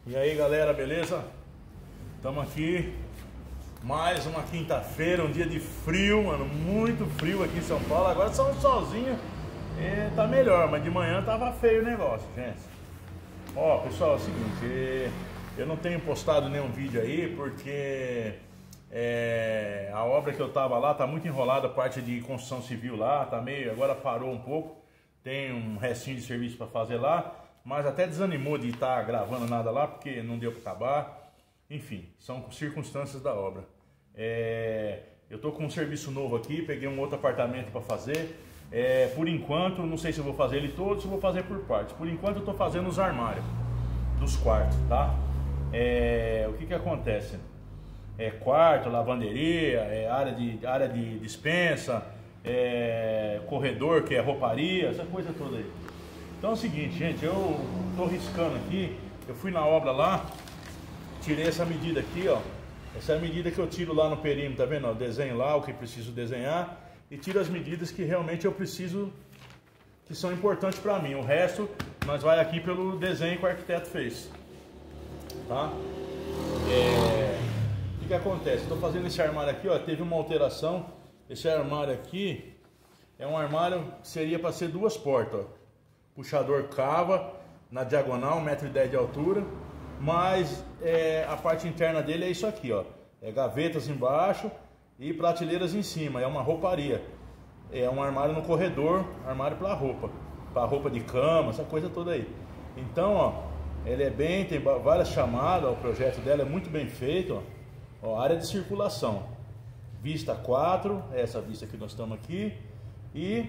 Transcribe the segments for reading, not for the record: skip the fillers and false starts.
E aí galera, beleza? Estamos aqui, mais uma quinta-feira, um dia de frio, mano, muito frio aqui em São Paulo. Agora só um solzinho, tá melhor, mas de manhã tava feio o negócio, gente. Ó, pessoal, é o seguinte, eu não tenho postado nenhum vídeo aí porque a obra que eu tava lá tá muito enrolada, a parte de construção civil lá, tá meio, agora parou um pouco, tem um restinho de serviço para fazer lá. Mas até desanimou de estar gravando nada lá, porque não deu para acabar. Enfim, são circunstâncias da obra. Eu tô com um serviço novo aqui, peguei um outro apartamento para fazer. Por enquanto, não sei se eu vou fazer ele todo, se eu vou fazer por partes. Por enquanto eu tô fazendo os armários dos quartos, tá? O que acontece? Quarto, lavanderia, área de dispensa, corredor, que é rouparia, essa coisa toda aí. Então é o seguinte, gente, eu tô riscando aqui, eu fui na obra lá, tirei essa medida aqui, ó. Essa é a medida que eu tiro lá no perímetro, tá vendo? Eu desenho lá o que preciso desenhar e tiro as medidas que realmente eu preciso, que são importantes para mim. O resto, nós vai aqui pelo desenho que o arquiteto fez, tá? O que acontece? Estou fazendo esse armário aqui, ó, teve uma alteração. Esse armário aqui é um armário que seria para ser duas portas, ó. Puxador cava na diagonal, 1,10 m de altura, mas a parte interna dele é isso aqui, ó. Gavetas embaixo e prateleiras em cima, é uma rouparia. É um armário no corredor, armário para roupa de cama, essa coisa toda aí. Então, ó, ele tem várias chamadas, o projeto dela é muito bem feito, ó, área de circulação, vista 4, essa vista que nós estamos aqui, e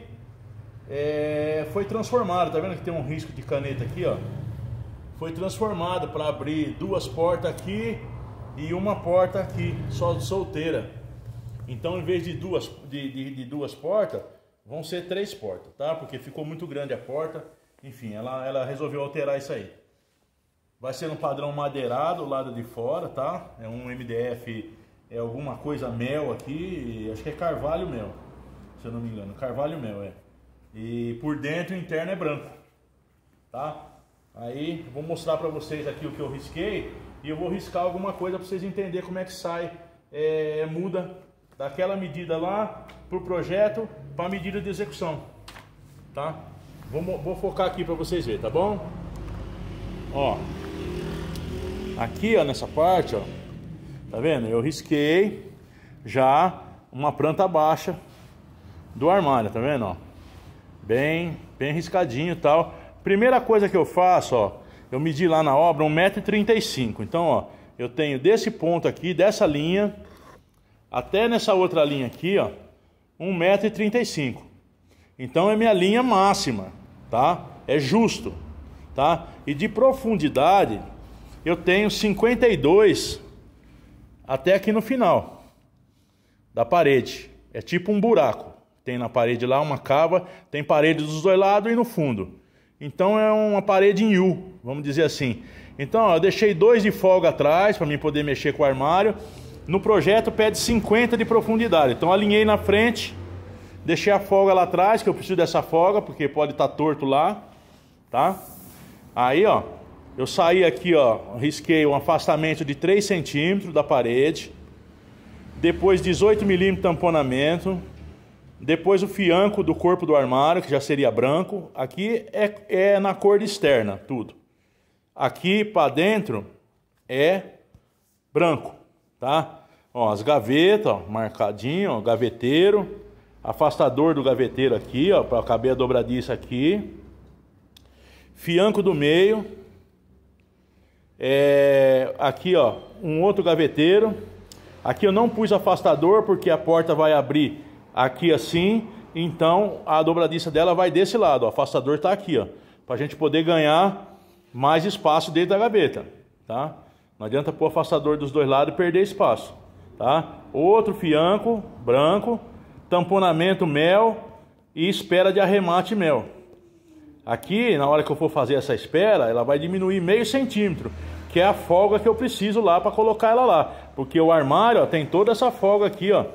foi transformado, tá vendo que tem um risco de caneta aqui, ó? Foi transformado para abrir duas portas aqui e uma porta aqui, só solteira. Então, em vez de duas portas, vão ser 3 portas, tá? Porque ficou muito grande a porta. Enfim, ela resolveu alterar isso aí. Vai ser um padrão madeirado, lado de fora, tá? É um MDF, alguma coisa mel aqui, acho que é carvalho mel, se eu não me engano, carvalho mel, E por dentro, o interno é branco, tá? Aí vou mostrar para vocês aqui o que eu risquei e eu vou riscar alguma coisa para vocês entenderem como é que sai, muda daquela medida lá pro projeto para a medida de execução, tá? Vou focar aqui para vocês verem, tá bom? Ó, aqui, ó, nessa parte, ó, tá vendo? Eu risquei já uma planta baixa do armário, tá vendo, ó? Bem riscadinho e tal. Primeira coisa que eu faço, ó, eu medi lá na obra 1,35 m. Então, ó, eu tenho desse ponto aqui, dessa linha, até nessa outra linha aqui, ó, 1,35 m. Então é minha linha máxima, tá? É justo, tá? E de profundidade, eu tenho 52 até aqui no final da parede. É tipo um buraco. Tem na parede lá uma cava, tem parede dos dois lados e no fundo. Então é uma parede em U, vamos dizer assim. Então, ó, eu deixei 2 de folga atrás para mim poder mexer com o armário. No projeto pede 50 de profundidade. Então alinhei na frente, deixei a folga lá atrás, que eu preciso dessa folga, porque pode estar torto lá, tá? Aí, ó, eu saí aqui, ó, risquei um afastamento de 3 centímetros da parede. Depois 18 mm tamponamento. Depois o fianco do corpo do armário, que já seria branco. Aqui é na cor externa, tudo. Aqui para dentro é branco, tá? Ó, as gavetas, ó, marcadinho, ó, gaveteiro. Afastador do gaveteiro aqui, ó, para caber a dobradiça aqui. Fianco do meio. Aqui, ó, um outro gaveteiro. Aqui eu não pus afastador porque a porta vai abrir aqui assim, então a dobradiça dela vai desse lado, o afastador está aqui, ó, para a gente poder ganhar mais espaço dentro da gaveta, tá? Não adianta pôr afastador dos dois lados e perder espaço, tá? Outro fianco branco, tamponamento mel e espera de arremate mel. Aqui, na hora que eu for fazer essa espera, ela vai diminuir meio centímetro, que é a folga que eu preciso lá para colocar ela lá, porque o armário, ó, tem toda essa folga aqui, ó,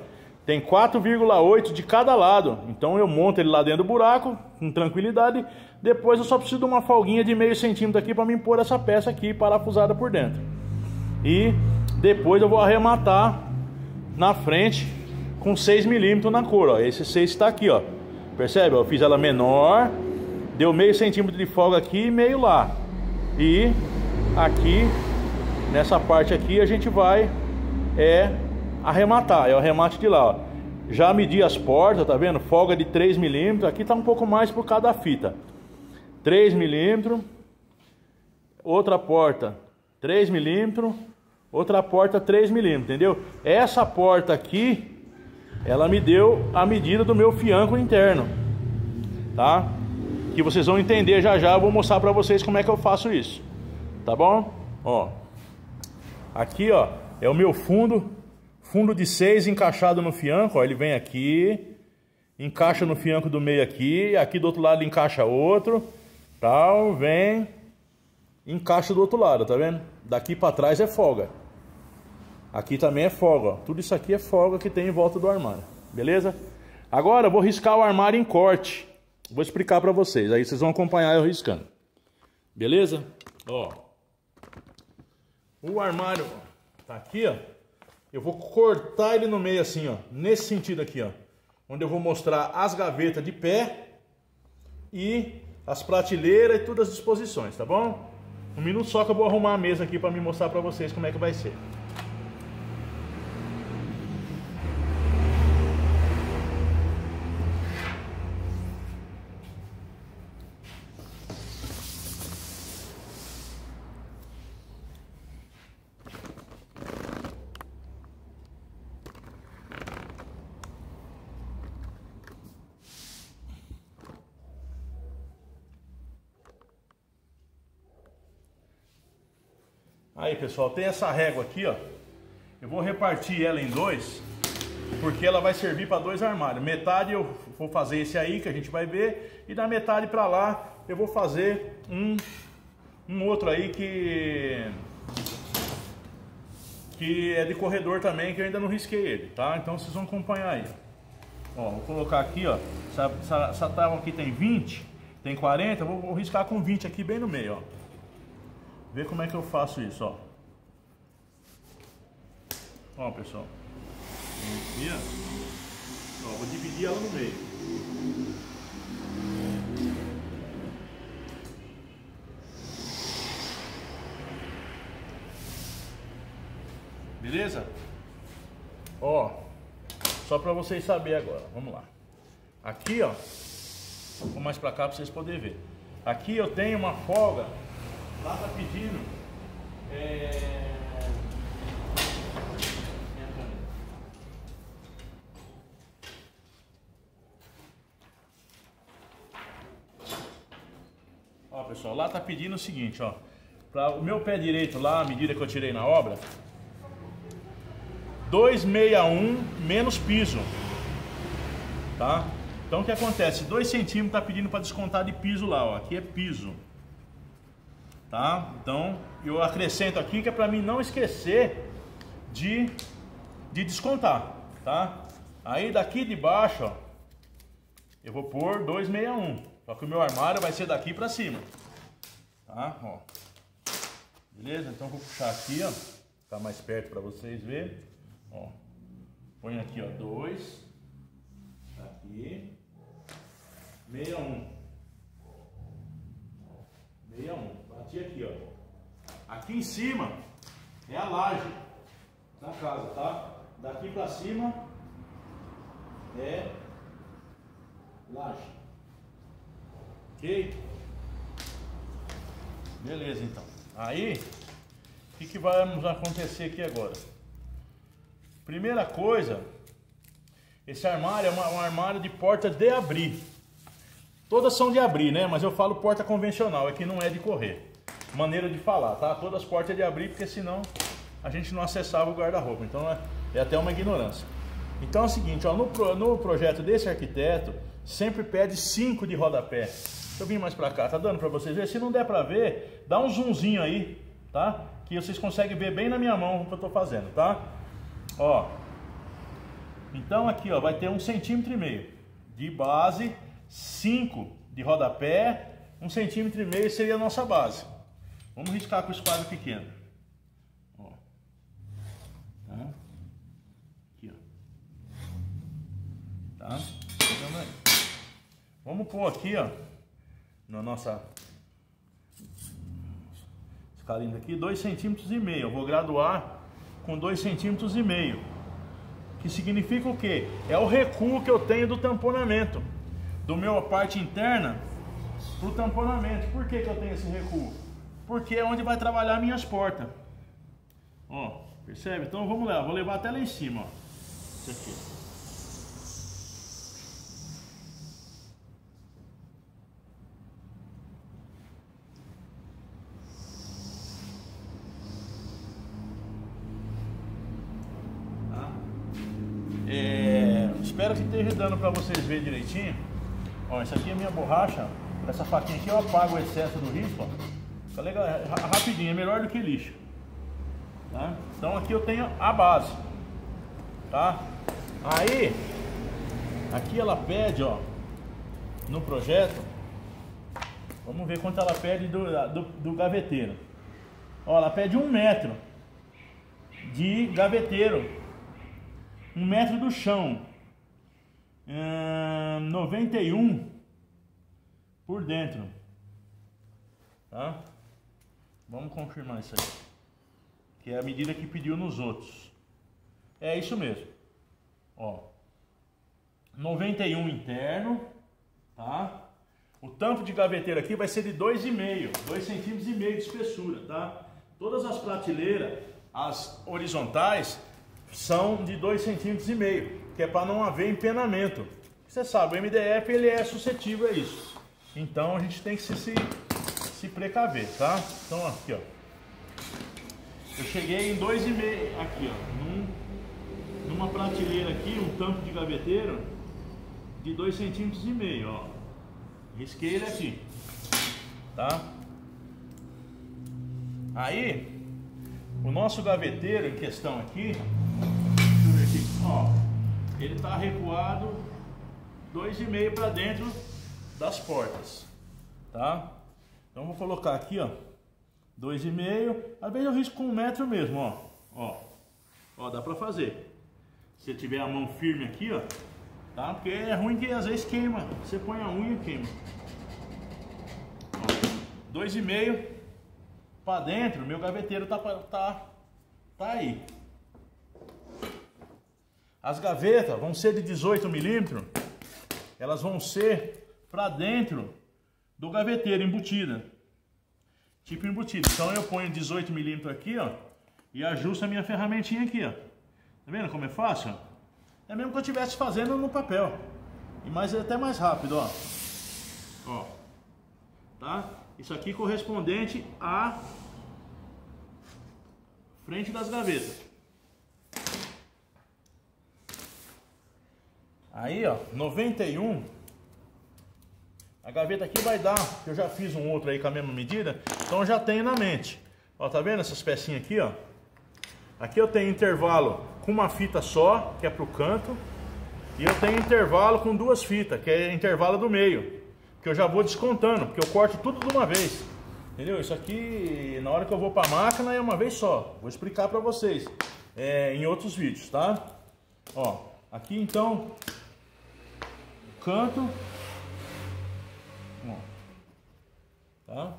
Tem 4,8 de cada lado. Então eu monto ele lá dentro do buraco, com tranquilidade. Depois eu só preciso de uma folguinha de meio centímetro aqui para me pôr essa peça aqui parafusada por dentro. E depois eu vou arrematar na frente com 6 milímetros na cor, ó. Esse 6 está aqui, ó. Percebe? Eu fiz ela menor, deu meio centímetro de folga aqui e meio lá. E aqui, nessa parte aqui, a gente vai arrematar, é o arremate de lá, ó. Já medi as portas, tá vendo? Folga de 3 milímetros, aqui tá um pouco mais por cada fita. 3 milímetros, outra porta 3 milímetros, outra porta 3 milímetros, entendeu? Essa porta aqui, ela me deu a medida do meu fianco interno, tá? Que vocês vão entender já já, eu vou mostrar pra vocês como é que eu faço isso, tá bom? Ó, aqui, ó, é o meu fundo de 6 encaixado no fianco, ó, ele vem aqui, encaixa no fianco do meio aqui, aqui do outro lado ele encaixa outro, tal, vem, encaixa do outro lado, tá vendo? Daqui pra trás é folga. Aqui também é folga, ó. Tudo isso aqui é folga que tem em volta do armário, beleza? Agora eu vou riscar o armário em corte. Vou explicar pra vocês, aí vocês vão acompanhar eu riscando. Beleza? Ó, o armário tá aqui, ó. Eu vou cortar ele no meio assim, ó, nesse sentido aqui, ó, onde eu vou mostrar as gavetas de pé e as prateleiras e todas as disposições, tá bom? Um minuto só que eu vou arrumar a mesa aqui para me mostrar para vocês como é que vai ser. Aí, pessoal, tem essa régua aqui, ó. Eu vou repartir ela em dois, porque ela vai servir para 2 armários. Metade eu vou fazer esse aí que a gente vai ver, e da metade para lá eu vou fazer um outro aí que é de corredor também, que eu ainda não risquei ele, tá? Então vocês vão acompanhar aí. Ó, vou colocar aqui, ó. Essa tábua aqui tem 20, tem 40, vou riscar com 20 aqui bem no meio, ó. Vê como é que eu faço isso, ó. Ó, pessoal. Aqui, ó. Vou dividir ela no meio. Beleza? Ó, só para vocês saberem agora. Vamos lá. Aqui, ó. Vou mais para cá para vocês poderem ver. Aqui eu tenho uma folga. Lá tá pedindo ó, pessoal, lá tá pedindo o seguinte, ó, para o meu pé direito lá, a medida que eu tirei na obra, 261 menos piso, tá? Então o que acontece? 2 centímetros tá pedindo para descontar de piso lá, ó, aqui é piso. Tá? Então eu acrescento aqui que é para mim não esquecer de descontar, tá? Aí daqui de baixo, ó, eu vou pôr 261, só que o meu armário vai ser daqui para cima, tá? Ó. Beleza? Então vou puxar aqui, ó, ficar mais perto para vocês verem, ó. Põe aqui, ó, 2, aqui, 61. 61. Bati aqui, ó. Aqui em cima é a laje da casa, tá? Daqui pra cima é laje. Ok? Beleza, então. Aí, o que vai acontecer aqui agora? Primeira coisa, esse armário é um armário de porta de abrir. Todas são de abrir, né? Mas eu falo porta convencional, é que não é de correr. Maneira de falar, tá? Todas as portas é de abrir, porque senão a gente não acessava o guarda-roupa. Então é até uma ignorância. Então é o seguinte, ó, no projeto desse arquiteto, sempre pede 5 de rodapé. Deixa eu vir mais pra cá, tá dando pra vocês verem? Se não der pra ver, dá um zoomzinho aí, tá? Que vocês conseguem ver bem na minha mão o que eu tô fazendo, tá? Ó, Então aqui, ó, vai ter 1,5 cm de base, 5 de rodapé, 1,5 cm seria a nossa base. Vamos riscar com o esquadro pequeno. Ó. Tá? Aqui, ó. Tá? Vamos pôr aqui, ó, na nossa escalinha aqui, 2,5 cm. Eu vou graduar com 2,5 cm. Que significa o quê? É o recuo que eu tenho do tamponamento, do meu parte interna para o tamponamento. Por que eu tenho esse recuo? Porque é onde vai trabalhar minhas portas. Ó, percebe? Então vamos lá, vou levar até lá em cima, ó. Isso aqui. Espero que esteja dando para vocês verem direitinho. Ó, essa aqui é a minha borracha. Por essa faquinha aqui eu apago o excesso do risco, ó. Tá legal, rapidinho, é melhor do que lixo. Tá? Então aqui eu tenho a base. Tá? Aí, aqui ela pede, ó, no projeto. Vamos ver quanto ela pede do gaveteiro. Ó, ela pede 1 metro de gaveteiro. 1 metro do chão. 91 por dentro. Tá? Vamos confirmar isso aí. Que é a medida que pediu nos outros. É isso mesmo. Ó. 91 interno. Tá? O tampo de gaveteiro aqui vai ser de 2,5. 2,5 cm de espessura. Tá? Todas as prateleiras, as horizontais, são de 2,5 cm. Que é para não haver empenamento. Você sabe, o MDF ele é suscetível a isso. Então a gente tem que se precaver, tá? Então aqui, ó. Eu cheguei em 2,5 aqui, ó. Numa prateleira aqui, um tampo de gaveteiro de 2,5 cm, ó. Risquei ele aqui, tá? Aí, o nosso gaveteiro em questão aqui, deixa eu ver aqui, ó. Ele está recuado 2,5 para dentro das portas, tá? Então vou colocar aqui, ó, 2,5. Às vezes eu risco com 1 metro mesmo, ó, dá para fazer. Se tiver a mão firme aqui, ó, tá? Porque é ruim que às vezes queima. Você põe a unha e queima. 2,5 para dentro, meu gaveteiro tá aí. As gavetas vão ser de 18 milímetros, elas vão ser para dentro do gaveteiro, embutida. Tipo embutida. Então eu ponho 18 milímetros aqui, ó, e ajusto a minha ferramentinha aqui, ó. Tá vendo como é fácil? É mesmo que eu estivesse fazendo no papel. Mas é até mais rápido, ó. Ó. Tá? Isso aqui correspondente à frente das gavetas. Aí, ó, 91. A gaveta aqui vai dar, eu já fiz um outro aí com a mesma medida, então eu já tenho na mente. Ó, tá vendo essas pecinhas aqui, ó? Aqui eu tenho intervalo com uma fita só, que é pro canto, e eu tenho intervalo com 2 fitas, que é intervalo do meio, que eu já vou descontando, porque eu corto tudo de uma vez. Entendeu? Isso aqui, na hora que eu vou pra máquina, é uma vez só. Vou explicar pra vocês em outros vídeos, tá? Ó, aqui então, canto, ó, tá?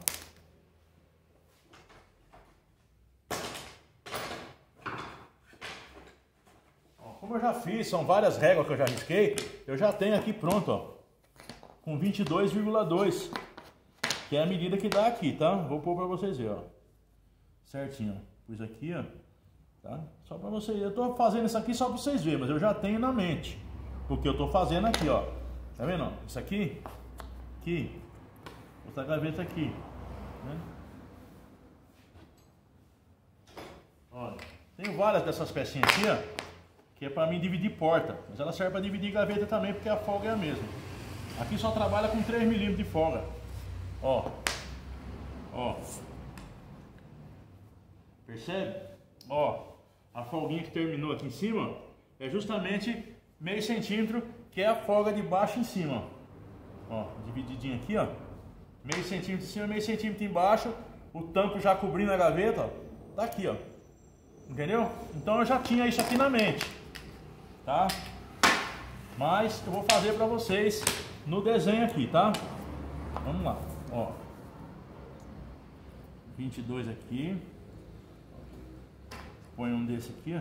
Ó, como eu já fiz, são várias réguas que eu já risquei, eu já tenho aqui pronto, ó, com 22,2, que é a medida que dá aqui, tá? Vou pôr pra vocês verem, ó, certinho, ó, pus aqui, ó, tá? Só pra vocês, eu tô fazendo isso aqui só pra vocês verem, mas eu já tenho na mente, porque eu tô fazendo aqui, ó. Tá vendo? Isso aqui, aqui, outra gaveta aqui, né? Olha, tenho várias dessas pecinhas aqui, ó, que é para mim dividir porta, mas ela serve para dividir gaveta também, porque a folga é a mesma. Aqui só trabalha com 3 milímetros de folga, ó, ó, percebe? Ó, a folguinha que terminou aqui em cima é justamente meio centímetro, que é a folga de baixo em cima, ó, divididinho aqui, ó, meio centímetro em cima, meio centímetro embaixo, o tampo já cobrindo a gaveta, ó, tá aqui, ó, entendeu? Então eu já tinha isso aqui na mente, tá? Mas eu vou fazer para vocês no desenho aqui, tá? Vamos lá, ó, 22 aqui, põe um desse aqui, ó,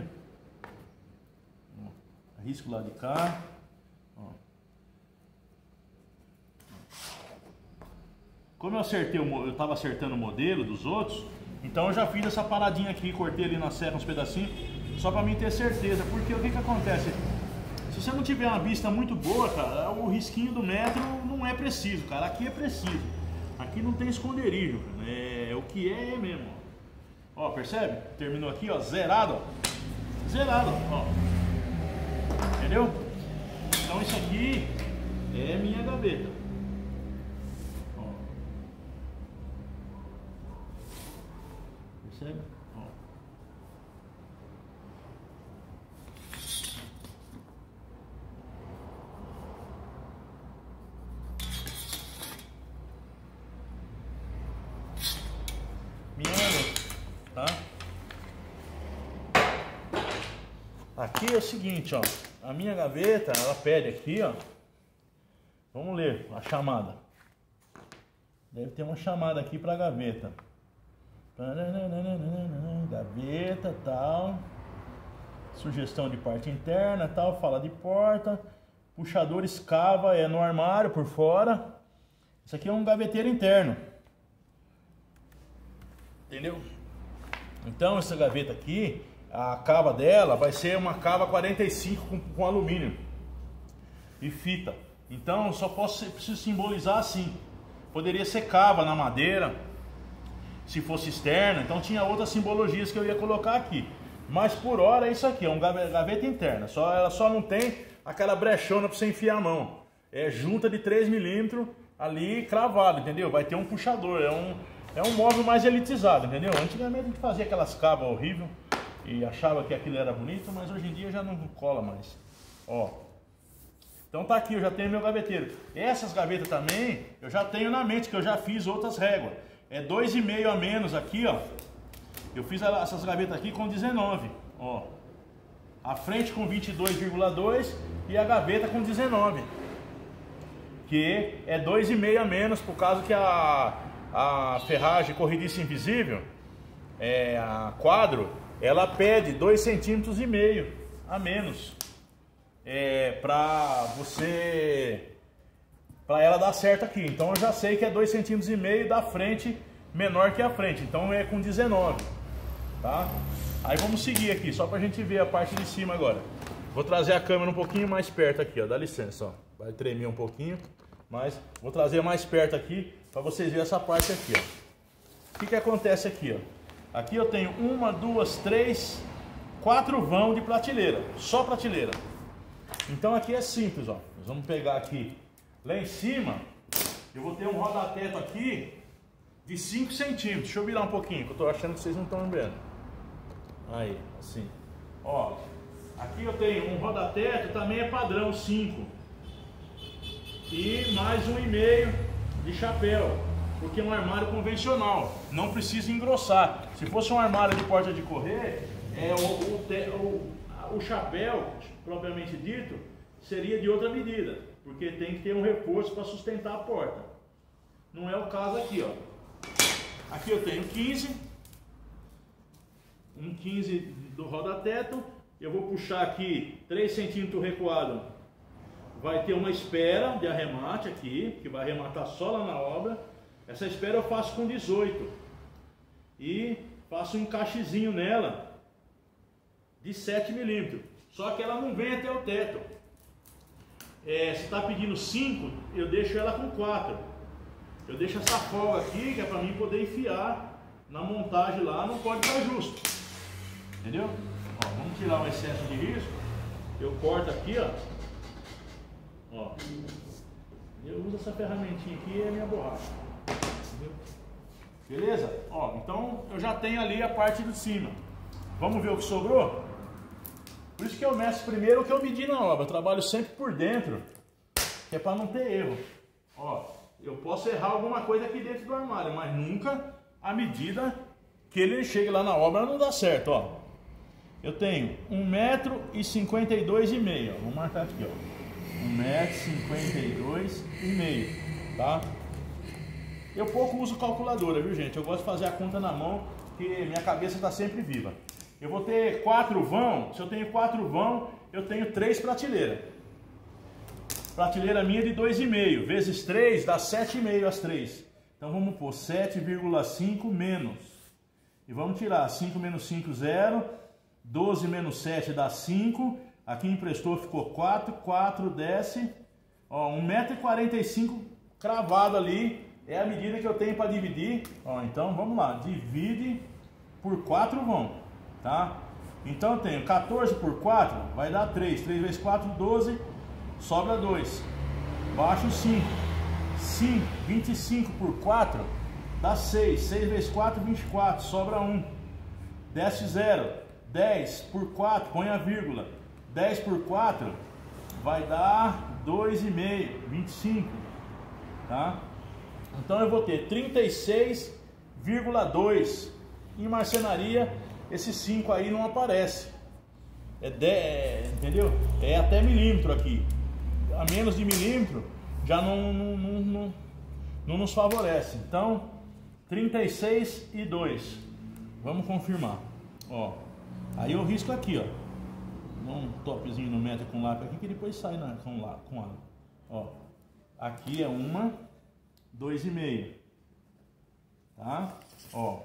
risco lá de cá, ó. Como eu acertei, eu estava acertando o modelo dos outros, então eu já fiz essa paradinha aqui, cortei ali na serra uns pedacinhos, só para mim ter certeza, porque o que que acontece? Se você não tiver uma vista muito boa, cara, o risquinho do metro não é preciso, cara, aqui é preciso, aqui não tem esconderijo, é o que é mesmo, ó, percebe? Terminou aqui, ó, zerado, ó, zerado, ó, entendeu? Então isso aqui é minha gaveta, ó, percebe? Ó. Minha gaveta, tá? Aqui é o seguinte, ó, a minha gaveta, ela pede aqui, ó, vamos ler a chamada, deve ter uma chamada aqui para gaveta, gaveta, tal, sugestão de parte interna, tal, fala de porta, puxador escava, é no armário por fora, isso aqui é um gaveteiro interno, entendeu? Então essa gaveta aqui, a cava dela vai ser uma cava 45 com alumínio e fita. Então eu só preciso simbolizar assim. Poderia ser cava na madeira, se fosse externa. Então tinha outras simbologias que eu ia colocar aqui. Mas por hora é isso aqui, é uma gaveta interna. Ela só não tem aquela brechona para você enfiar a mão. É junta de 3 milímetros ali cravado, entendeu? Vai ter um puxador, é um móvel mais elitizado, entendeu? Antigamente a gente fazia aquelas cavas horríveis e achava que aquilo era bonito, mas hoje em dia já não cola mais, ó. Então tá aqui, eu já tenho meu gaveteiro. Essas gavetas também, eu já tenho na mente, que eu já fiz outras réguas. É 2,5 a menos aqui, ó. Eu fiz essas gavetas aqui com 19, ó. A frente com 22,2 e a gaveta com 19. Que é 2,5 a menos, por causa que a ferragem corrediça invisível, a quadro, ela pede 2,5 centímetros a menos, para ela dar certo aqui. Então eu já sei que é 2,5 centímetros da frente menor que a frente, então é com 19, tá? Aí vamos seguir aqui, só pra gente ver a parte de cima agora. Vou trazer a câmera um pouquinho mais perto aqui, ó, dá licença, ó. Vai tremer um pouquinho, mas vou trazer mais perto aqui para vocês verem essa parte aqui, ó. O que que acontece aqui, ó? Aqui eu tenho 1, 2, 3, 4 vãos de prateleira, só prateleira. Então aqui é simples, ó. Nós vamos pegar aqui, lá em cima, eu vou ter um rodateto aqui de 5 centímetros. Deixa eu virar um pouquinho, que eu tô achando que vocês não estão vendo. Aí, assim. Ó, aqui eu tenho um rodateto, também é padrão 5. E mais 1,5 de chapéu, porque é um armário convencional, não precisa engrossar. Se fosse um armário de porta de correr, o chapéu, propriamente dito, seria de outra medida, porque tem que ter um reforço para sustentar a porta. Não é o caso aqui, ó. Aqui eu tenho 15, um 15 do rodateto, eu vou puxar aqui 3 centímetros recuado, vai ter uma espera de arremate aqui, que vai arrematar só lá na obra. Essa espera eu faço com 18 e faço um encaixezinho nela de 7 milímetros, só que ela não vem até o teto. Se está pedindo 5, eu deixo ela com 4. Eu deixo essa folga aqui, que é para mim poder enfiar na montagem lá, não pode estar justo, entendeu? Ó, vamos tirar o excesso de risco. Eu corto aqui, ó. Ó, eu uso essa ferramentinha aqui, é a minha borracha, entendeu? Beleza? Ó, então eu já tenho ali a parte de cima. Vamos ver o que sobrou? Por isso que eu meço primeiro o que eu medi na obra. Eu trabalho sempre por dentro, que é para não ter erro. Ó, eu posso errar alguma coisa aqui dentro do armário, mas nunca a medida que ele chegue lá na obra não dá certo, ó. Eu tenho 1,52 m, ó. Vou marcar aqui, ó. 1,52 m, tá? Eu pouco uso calculadora, viu, gente? Eu gosto de fazer a conta na mão, porque minha cabeça está sempre viva. Eu vou ter 4 vão. Se eu tenho 4 vão, eu tenho 3 prateleiras. Prateleira minha de 2,5 vezes 3 dá 7,5 as 3. Então vamos pôr 7,5 menos. E vamos tirar 5 menos 5, 0. 12 menos 7 dá 5. Aqui emprestou, ficou 4. 4 desce. Ó, 1,45 m cravado ali. É a medida que eu tenho para dividir. Ó, então vamos lá. Divide por 4 vão. Tá? Então eu tenho 14 por 4 vai dar 3. 3 vezes 4, 12. Sobra 2. Baixo 5. 25 por 4 dá 6. 6 vezes 4, 24. Sobra 1. Desce 0. 10 por 4, põe a vírgula. 10 por 4 vai dar 2,5. 25. Tá? Então eu vou ter 36,2. Em marcenaria, esse 5 aí não aparece. Entendeu? É até milímetro aqui. A menos de milímetro já não nos favorece. Então, 36,2. Vamos confirmar. Ó, aí eu risco aqui, ó. Um topzinho no metro com lápis aqui que depois sai com água. Ó, aqui é 2,5. Tá? Ó,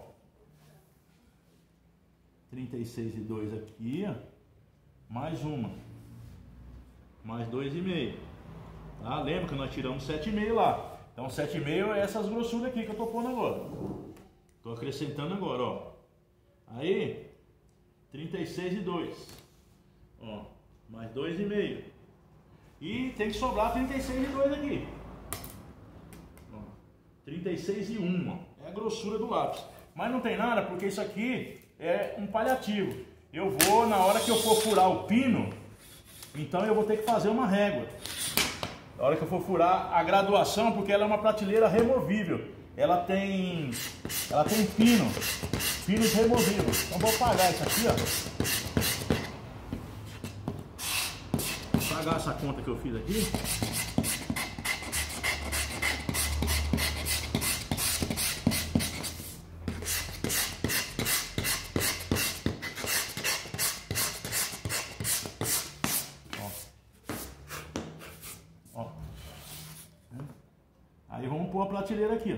36,2 aqui, ó. Mais uma. Mais 2,5. Tá? Lembra que nós tiramos 7,5 lá. Então 7,5 é essas grossuras aqui que eu tô pondo agora. Tô acrescentando agora, ó. Aí, 36,2. Ó, mais 2,5. E tem que sobrar 36,2 aqui. Ó, 36,1, ó. É a grossura do lápis. Mas não tem nada, porque isso aqui é um paliativo. Eu vou, na hora que eu for furar o pino, então eu vou ter que fazer uma régua. Na hora que eu for furar a graduação, porque ela é uma prateleira removível. Ela tem pinos removíveis. Então vou apagar isso aqui, ó. Vou apagar essa conta que eu fiz aqui. Aí vamos pôr a prateleira aqui, ó.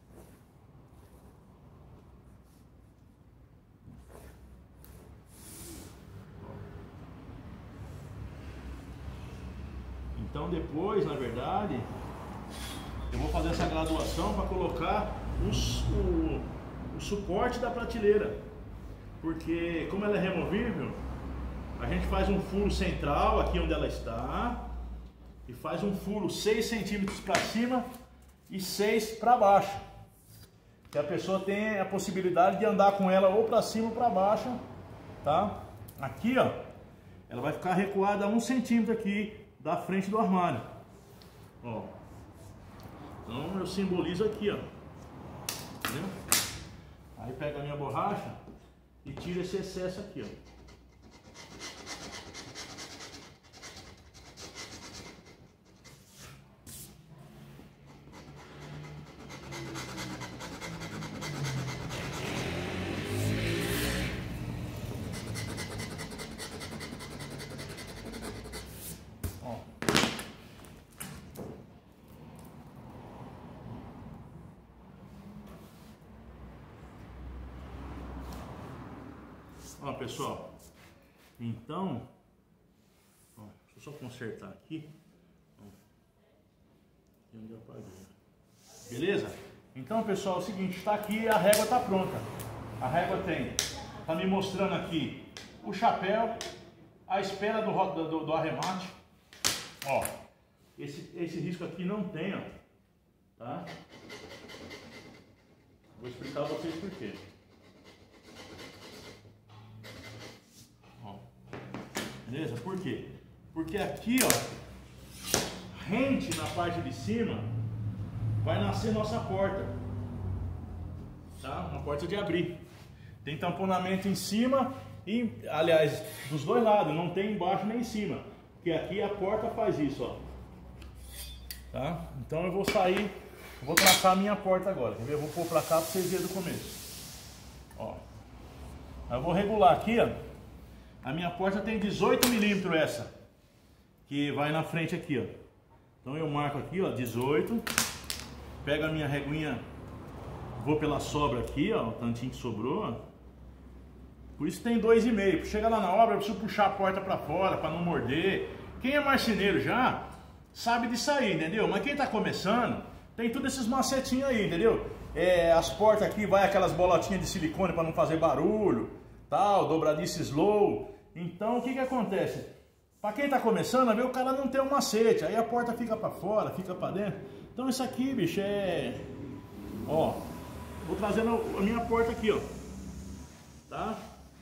Então depois, na verdade, eu vou fazer essa graduação para colocar o suporte da prateleira. Porque como ela é removível, a gente faz um furo central aqui onde ela está e faz um furo 6 centímetros para cima e 6 para baixo, que a pessoa tem a possibilidade de andar com ela ou para cima ou para baixo, tá? Aqui, ó, ela vai ficar recuada 1 centímetro aqui da frente do armário, ó. Então eu simbolizo aqui, ó, entendeu? Aí pega a minha borracha e tira esse excesso aqui, ó. Ó, pessoal, então, ó, deixa eu só consertar aqui, ó, onde eu apaguei. Beleza? Então, pessoal, é o seguinte, está aqui, a régua está pronta. A régua tá me mostrando aqui o chapéu, a espera do arremate. Ó, esse risco aqui não tem, ó, tá? Vou explicar a vocês por quê. Beleza? Por quê? Porque aqui, ó, rente na parte de cima, vai nascer nossa porta. Tá? Uma porta de abrir. Tem tamponamento em cima e, aliás, dos dois lados, não tem embaixo nem em cima. Porque aqui a porta faz isso, ó. Tá? Então eu vou sair, vou traçar a minha porta agora. Quer ver? Eu vou pôr pra cá pra vocês verem do começo. Ó. Eu vou regular aqui, ó. A minha porta tem 18 milímetros essa. Que vai na frente aqui, ó. Então eu marco aqui, ó, 18. Pego a minha reguinha, vou pela sobra aqui, ó, o tantinho que sobrou, ó. Por isso tem 2,5. Chega lá na obra, eu preciso puxar a porta pra fora, pra não morder. Quem é marceneiro já sabe disso aí, entendeu? Mas quem tá começando, tem tudo esses macetinhos aí, entendeu? As portas aqui, vai aquelas bolotinhas de silicone pra não fazer barulho, tal, dobradiça slow. Então, o que que acontece? Pra quem tá começando, a ver, o cara não tem um macete, aí a porta fica pra fora, fica pra dentro. Então isso aqui, bicho, ó, vou trazendo a minha porta aqui, ó. Tá?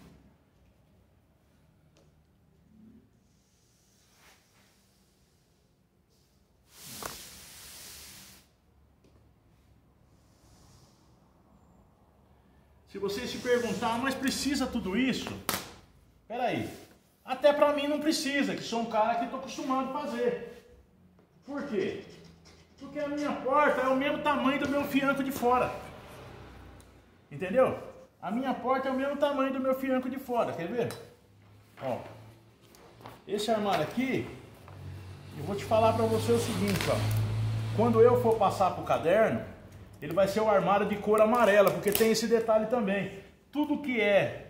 Se você se perguntar, mas precisa tudo isso? Pera aí. Até pra mim não precisa, que sou um cara que tô acostumado a fazer. Por quê? Porque a minha porta é o mesmo tamanho do meu fianco de fora. Entendeu? A minha porta é o mesmo tamanho do meu fianco de fora. Quer ver? Ó. Esse armário aqui, eu vou te falar pra você o seguinte, ó. Quando eu for passar pro caderno, ele vai ser o armário de cor amarela, porque tem esse detalhe também. Tudo que é...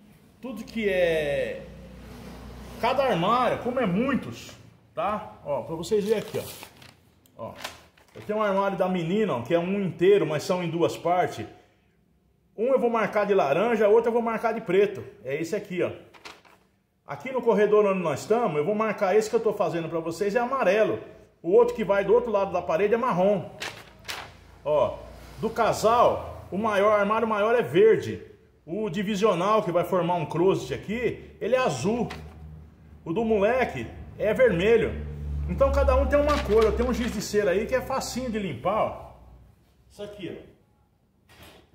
Cada armário, como é muitos, tá? Ó, pra vocês verem aqui, ó. Eu tenho um armário da menina, ó, que é um inteiro, mas são em duas partes. Um eu vou marcar de laranja, outro eu vou marcar de preto. É esse aqui, ó. Aqui no corredor onde nós estamos, eu vou marcar esse que eu tô fazendo pra vocês, é amarelo. O outro que vai do outro lado da parede é marrom. Ó, do casal, o armário maior é verde. O divisional, que vai formar um closet aqui, ele é azul. O do moleque é vermelho. Então cada um tem uma cor. Eu tenho um giz de cera aí que é facinho de limpar, ó. Isso aqui, ó.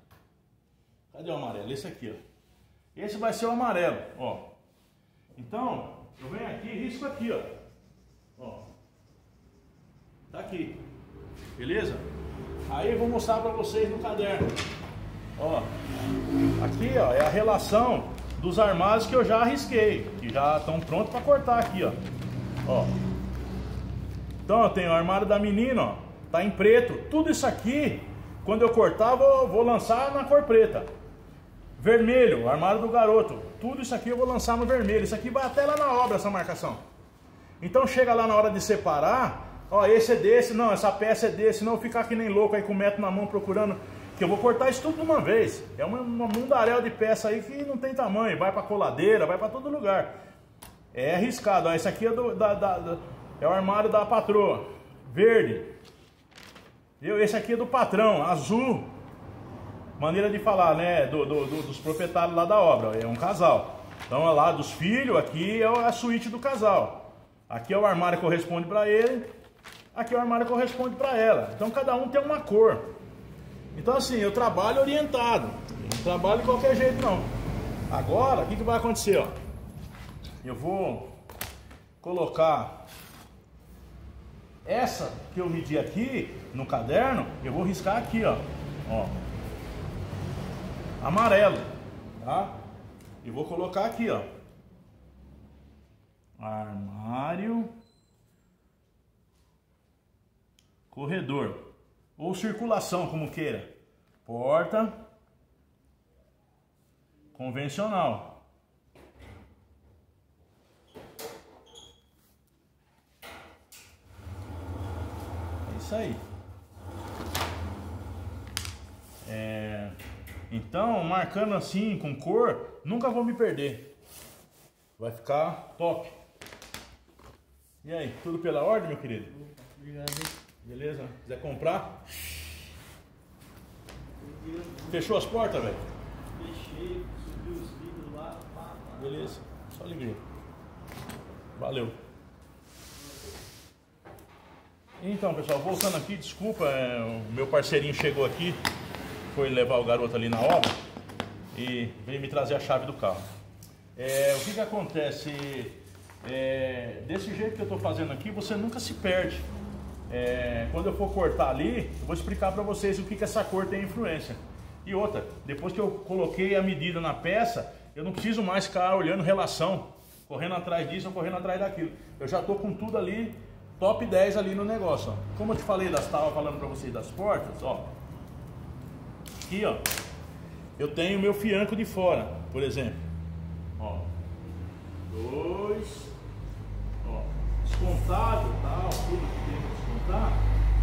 Cadê o amarelo? Esse aqui, ó. Esse vai ser o amarelo, ó. Então, eu venho aqui e risco aqui, ó. Ó. Tá aqui. Beleza? Aí eu vou mostrar pra vocês no caderno. Ó. Aqui, ó, é a relação dos armários que eu já arrisquei, que já estão prontos para cortar aqui, ó. Ó. Então eu tenho o armário da menina, ó, tá em preto. Tudo isso aqui, quando eu cortar, vou lançar na cor preta. Vermelho, o armário do garoto. Tudo isso aqui eu vou lançar no vermelho. Isso aqui vai até lá na obra, essa marcação. Então chega lá na hora de separar, ó, esse é desse, não, essa peça é desse, não ficar que nem louco aí com o metro na mão procurando. Que eu vou cortar isso tudo de uma vez. É uma mundaréu de peça aí que não tem tamanho. Vai pra coladeira, vai pra todo lugar. É arriscado. Ó, esse aqui é, é o armário da patroa. Verde. Esse aqui é do patrão. Azul. Maneira de falar, né? Dos proprietários lá da obra. É um casal. Então é lá dos filhos. Aqui é a suíte do casal. Aqui é o armário que corresponde pra ele. Aqui é o armário que corresponde pra ela. Então cada um tem uma cor. Então assim, eu trabalho orientado, não trabalho de qualquer jeito não. Agora, o que vai acontecer, ó? Eu vou colocar essa que eu medi aqui no caderno, eu vou riscar aqui, ó. Ó. Amarelo, tá? E vou colocar aqui, ó. Armário, corredor. Ou circulação, como queira. Porta convencional. É isso aí. Então, marcando assim, com cor, nunca vou me perder. Vai ficar top. E aí, tudo pela ordem, meu querido? Obrigado. Beleza? Quiser comprar? Fechou as portas, velho? Fechei, subiu os vidros lá. Beleza, só liga aí. Valeu. Então, pessoal, voltando aqui, desculpa, o meu parceirinho chegou aqui, foi levar o garoto ali na obra e veio me trazer a chave do carro. O que acontece? Desse jeito que eu estou fazendo aqui, você nunca se perde. Quando eu for cortar ali, eu vou explicar para vocês o que essa cor tem influência. E outra, depois que eu coloquei a medida na peça, eu não preciso mais ficar olhando relação, correndo atrás disso ou correndo atrás daquilo. Eu já estou com tudo ali, top 10 ali no negócio, ó. Como eu te falei, estava falando para vocês das portas, ó. Aqui, ó, eu tenho meu fianco de fora, por exemplo. Ó, 2, ó, descontado, tal, tudo que tem que descontar.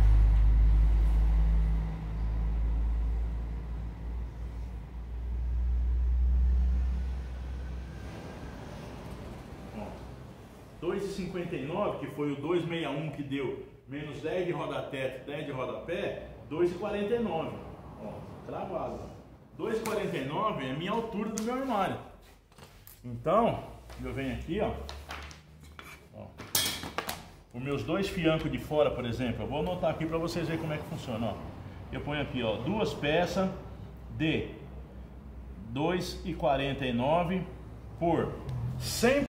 Ó, 2,59, que foi o 261 que deu, menos 10 de roda-teto, 10 de rodapé, 2,49. Ó, travado. 2,49 é a minha altura do meu armário. Então, eu venho aqui, ó, os meus dois fiancos de fora, por exemplo, eu vou anotar aqui para vocês verem como é que funciona, ó. Eu ponho aqui, ó, duas peças de 2,49 por 100